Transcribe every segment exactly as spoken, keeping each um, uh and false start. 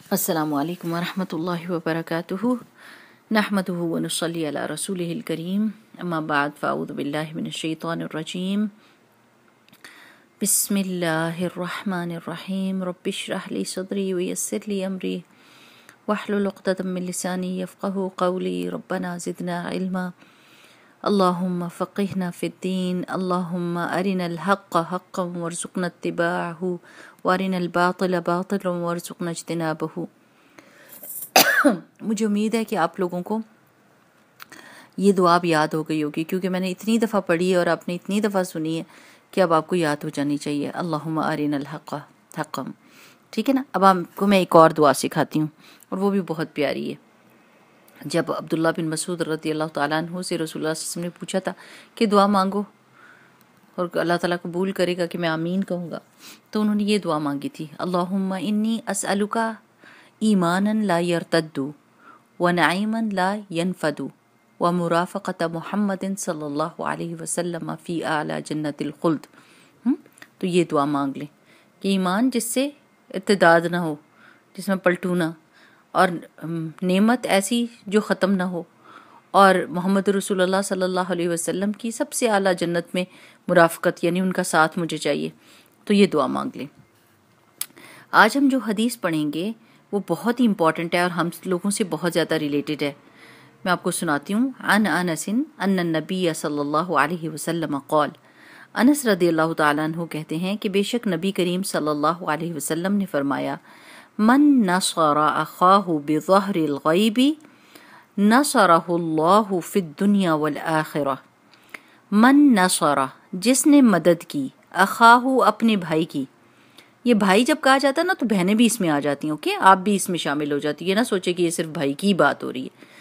السلام علیکم ورحمۃ اللہ وبرکاتہ نحمدہ ونصلی علی رسولہ الکریم اما بعد فاعوذ باللہ من الشیطان الرجیم بسم اللہ الرحمن الرحیم رب اشرح لی صدری ویسر لی امری واحلل عقدۃ من لسانی یفقہوا قولی ربنا زدنا علما اللہم فقہنا فی الدین اللہم ارنا الحق حقا وارزقنا اتباعہ وارنا الباطل باطلا وارزقنا اجتنابہ۔ مجھے امید ہے کہ آپ لوگوں کو یہ دعا اب یاد ہو گئی ہوگی، کیونکہ میں نے اتنی دفعہ پڑھی ہے اور آپ نے اتنی دفعہ سنی ہے کہ اب آپ کو یاد ہو جانی چاہیے۔ اللہم ارنا الحق حقا، ٹھیک ہے نا۔ اب آپ کو میں ایک اور دعا سکھاتی ہوں اور وہ بھی بہت پیاری ہے۔ جب عبداللہ بن مسعود رضی اللہ تعالیٰ عنہ سے رسول اللہ صلی اللہ علیہ وسلم نے پوچھا تھا کہ دعا مانگو اور اللہ تعالیٰ قبول کرے گا کہ میں آمین کہوں گا، تو انہوں نے یہ دعا مانگی تھی، اللہم انی اسألک ایمانا لا یرتد ونعیما لا ینفد ومرافقۃ محمد صلی اللہ علیہ وسلم فی اعلی جنت الخلد۔ تو یہ دعا مانگ لیں کہ ایمان جس سے ارتداد نہ ہو، جس میں پلٹو نہ، اور نعمت ایسی جو ختم نہ ہو، اور محمد رسول اللہ صلی اللہ علیہ وسلم کی سب سے اعلیٰ جنت میں مرافقت، یعنی ان کا ساتھ مجھے چاہیے۔ تو یہ دعا مانگ لیں۔ آج ہم جو حدیث پڑھیں گے وہ بہت ہی امپورٹنٹ ہے اور ہم لوگوں سے بہت زیادہ ریلیٹڈ ہے۔ میں آپ کو سناتی ہوں۔ عن انس ان النبی صلی اللہ علیہ وسلم قال، انس رضی اللہ تعالیٰ عنہ کہتے ہیں کہ بے شک نبی کریم صلی اللہ علیہ وسلم نے فرمایا، من نصر اخاہ بظہر الغیب نصرہ اللہ فی الدنیا والآخرہ۔ من نصر، جس نے مدد کی، اخاہ اپنے بھائی کی۔ یہ بھائی جب کہا جاتا ہے نا تو بہنیں بھی اس میں آ جاتی ہیں، اوکے، آپ بھی اس میں شامل ہو جاتی ہے، نہ سوچے کہ یہ صرف بھائی کی بات ہو رہی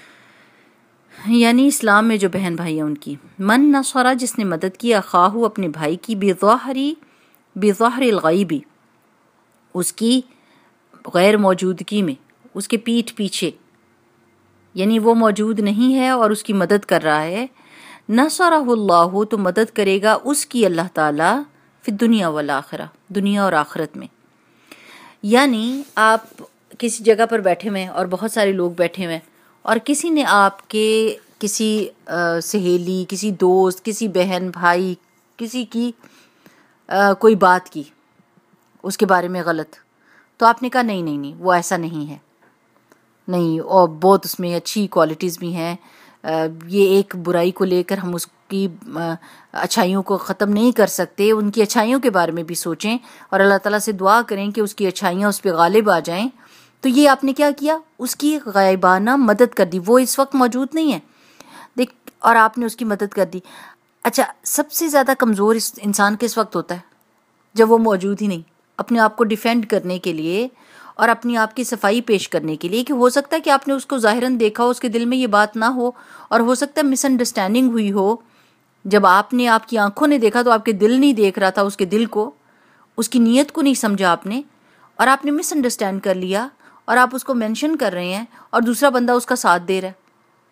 ہے، یعنی اسلام میں جو بہن بھائی ہیں ان کی۔ من نصر، جس نے مدد کی، اخاہ اپنے بھائی کی، بظہری بظہر الغیبی، اس کی غیر موجودگی میں، اس کے پیٹھ پیچھے، یعنی وہ موجود نہیں ہے اور اس کی مدد کر رہا ہے، نصرہ اللہ، تو مدد کرے گا اس کی اللہ تعالیٰ، فی الدنیا والآخرہ، دنیا اور آخرت میں۔ یعنی آپ کسی جگہ پر بیٹھے ہوئے ہیں اور بہت سارے لوگ بیٹھے ہوئے ہیں اور کسی نے آپ کے کسی سہیلی، کسی دوست، کسی بہن بھائی، کسی کی آ, کوئی بات کی اس کے بارے میں غلط، تو آپ نے کہا نہیں نہیں نہیں وہ ایسا نہیں ہے، نہیں، اور بہت اس میں اچھی کوالٹیز بھی ہیں، یہ ایک برائی کو لے کر ہم اس کی اچھائیوں کو ختم نہیں کر سکتے، ان کی اچھائیوں کے بارے میں بھی سوچیں اور اللہ تعالیٰ سے دعا کریں کہ اس کی اچھائیاں اس پہ غالب آ جائیں۔ تو یہ آپ نے کیا کیا؟ اس کی غائبانہ مدد کر دی، وہ اس وقت موجود نہیں ہے، دیکھ، اور آپ نے اس کی مدد کر دی۔ اچھا، سب سے زیادہ کمزور اس انسان کس وقت ہوتا ہے؟ جب وہ موجود ہی نہیں، اپنے آپ کو ڈیفینڈ کرنے کے لیے اور اپنی آپ کی صفائی پیش کرنے کے لیے، کہ ہو سکتا ہے کہ آپ نے اس کو ظاہراً دیکھا ہو، اس کے دل میں یہ بات نہ ہو، اور ہو سکتا ہے مس انڈرسٹینڈنگ ہوئی ہو، جب آپ نے، آپ کی آنکھوں نے دیکھا تو آپ کے دل نہیں دیکھ رہا تھا اس کے دل کو، اس کی نیت کو نہیں سمجھا آپ نے، اور آپ نے مس انڈرسٹینڈ کر لیا اور آپ اس کو مینشن کر رہے ہیں اور دوسرا بندہ اس کا ساتھ دے رہا ہے۔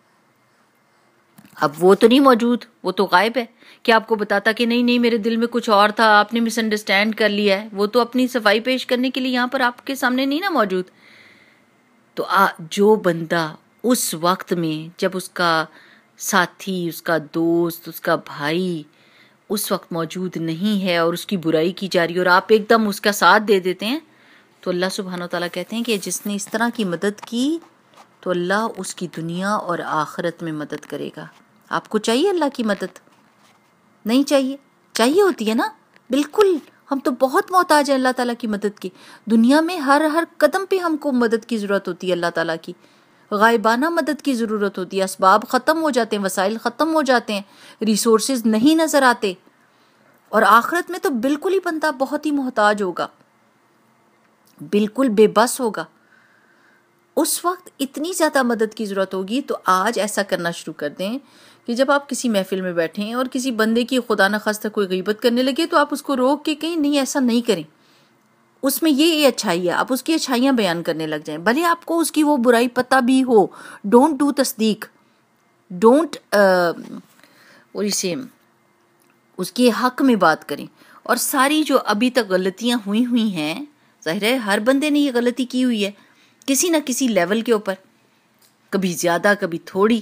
اب وہ تو نہیں موجود، وہ تو غائب ہے، کہ آپ کو بتاتا کہ نہیں نہیں میرے دل میں کچھ اور تھا، آپ نے مس انڈرسٹینڈ کر لیا ہے، وہ تو اپنی صفائی پیش کرنے کے لیے یہاں پر آپ کے سامنے نہیں نا موجود۔ تو جو بندہ اس وقت میں، جب اس کا ساتھی، اس کا دوست، اس کا بھائی اس وقت موجود نہیں ہے اور اس کی برائی کی جا رہی ہے اور آپ ایک دم اس کا ساتھ دے دیتے ہیں، تو اللہ سبحانہ و تعالیٰ کہتے ہیں کہ جس نے اس طرح کی مدد کی تو اللہ اس کی دنیا اور آخرت میں مدد کرے گا۔ آپ کو چاہیے اللہ کی مدد؟ نہیں چاہیے؟ چاہیے ہوتی ہے نا، بالکل، ہم تو بہت محتاج ہیں اللہ تعالیٰ کی مدد کی۔ دنیا میں ہر ہر قدم پہ ہم کو مدد کی ضرورت ہوتی ہے، اللہ تعالیٰ کی غائبانہ مدد کی ضرورت ہوتی ہے، اسباب ختم ہو جاتے ہیں، وسائل ختم ہو جاتے ہیں، ریسورسز نہیں نظر آتے، اور آخرت میں تو بالکل ہی بندہ بہت ہی محتاج ہوگا، بالکل بے بس ہوگا، اس وقت اتنی زیادہ مدد کی ضرورت ہوگی۔ تو آج ایسا کرنا شروع کر دیں کہ جب آپ کسی محفل میں بیٹھیں اور کسی بندے کی خدا نخواستہ کوئی غیبت کرنے لگے تو آپ اس کو روک کے کہیں نہیں، ایسا نہیں کریں، اس میں یہ یہ اچھائی ہے، آپ اس کی اچھائیاں بیان کرنے لگ جائیں، بھلے آپ کو اس کی وہ برائی پتہ بھی ہو، ڈونٹ ڈو تصدیق، ڈونٹ اور اسے اس کے حق میں بات کریں، اور ساری جو ابھی تک غلطیاں ہوئی ہوئی ہیں، ظاہر ہے ہر بندے نے یہ غلطی کی ہوئی ہے، کسی نہ کسی لیول کے اوپر، کبھی زیادہ کبھی تھوڑی.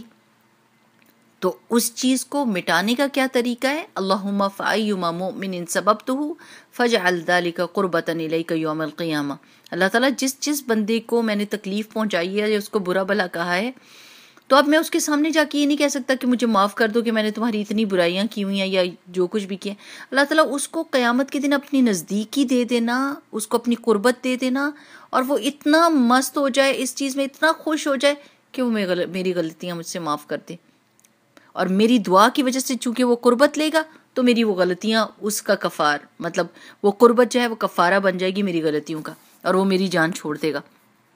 تو اس چیز کو مٹانے کا کیا طریقہ ہے؟ اللہم فأیما مؤمن سببتہ فاجعل ذلک قربۃ الیک یوم القیامہ. اللہ تعالیٰ جس جس بندے کو میں نے تکلیف پہنچائی ہے یا اس کو برا بھلا کہا ہے، تو اب میں اس کے سامنے جا کے یہ نہیں کہہ سکتا کہ مجھے معاف کر دو کہ میں نے تمہاری اتنی برائیاں کی ہوئی ہیں یا جو کچھ بھی کیا. اللہ تعالیٰ اس کو قیامت کے دن اپنی نزدیکی دے دینا، اس کو اپنی قربت دے دینا، اور وہ اتنا مست ہو جائے اس چیز میں، اتنا خوش ہو جائے کہ وہ میری غلطیاں مجھ سے معاف کر دے. اور میری دعا کی وجہ سے چونکہ وہ قربت لے گا تو میری وہ غلطیاں اس کا کفار، مطلب وہ قربت جو ہے وہ کفارہ بن جائے گی میری غلطیوں کا، اور وہ میری جان چھوڑ دے گا.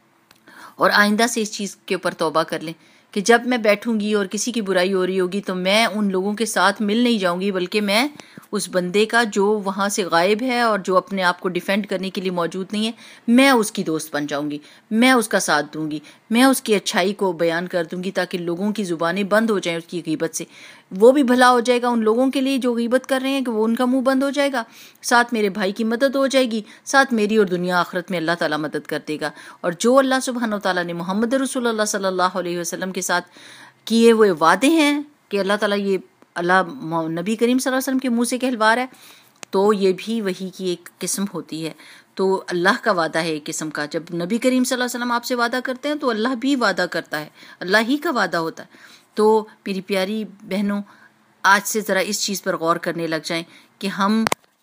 اور آئندہ سے اس چیز کے اوپر توبہ کر لیں کہ جب میں بیٹھوں گی اور کسی کی برائی ہو رہی ہوگی تو میں ان لوگوں کے ساتھ مل نہیں جاؤں گی، بلکہ میں اس بندے کا جو وہاں سے غائب ہے اور جو اپنے آپ کو ڈیفینڈ کرنے کے لیے موجود نہیں ہے، میں اس کی دوست بن جاؤں گی، میں اس کا ساتھ دوں گی، میں اس کی اچھائی کو بیان کر دوں گی تاکہ لوگوں کی زبانیں بند ہو جائیں اس کی غیبت سے. وہ بھی بھلا ہو جائے گا ان لوگوں کے لیے جو غیبت کر رہے ہیں، کہ وہ ان کا منہ بند ہو جائے گا، ساتھ میرے بھائی کی مدد ہو جائے گی، ساتھ میری اور دنیا آخرت میں اللہ تعالیٰ مدد کر دے گا. اور جو اللہ سبحانہ و تعالیٰ نے محمد رسول اللہ صلی اللہ علیہ وسلم کے ساتھ کیے ہوئے وعدے ہیں کہ اللہ تعالیٰ یہ اللہ نبی کریم صلی اللہ علیہ وسلم کے منہ سے کہلوا رہا ہے، تو یہ بھی وحی کی ایک قسم ہوتی ہے. تو اللہ کا وعدہ ہے ایک قسم کا. جب نبی کریم صلی اللہ علیہ وسلم آپ سے وعدہ کرتے ہیں تو اللہ بھی وعدہ کرتا ہے، اللہ ہی کا وعدہ ہوتا ہے. تو میری پیاری بہنوں، آج سے ذرا اس چیز پر غور کرنے لگ جائیں کہ ہم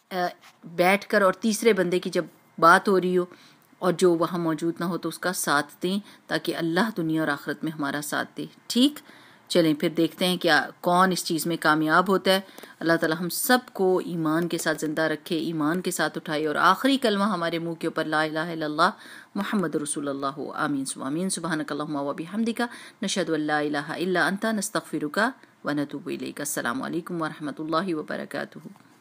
بیٹھ کر اور تیسرے بندے کی جب بات ہو رہی ہو اور جو وہاں موجود نہ ہو تو اس کا ساتھ دیں، تاکہ اللہ دنیا اور آخرت میں ہمارا ساتھ دے. ٹھیک، چلیں پھر دیکھتے ہیں کیا کون اس چیز میں کامیاب ہوتا ہے. اللہ تعالی ہم سب کو ایمان کے ساتھ زندہ رکھے، ایمان کے ساتھ اٹھائے، اور آخری کلمہ ہمارے منہ کے اوپر لا الہ الا اللہ محمد رسول اللہ ہو. آمین ثم آمین. سبحانک اللہم و بحمدک، نشہد ان لا الہ الا انت، نستغفرک و نتوب الیک. السلام علیکم ورحمۃ اللہ وبرکاتہ.